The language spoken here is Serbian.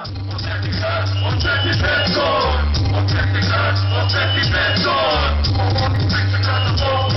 Očekaj beton, očekaj beton, očekaj beton, ovo mi priča kada to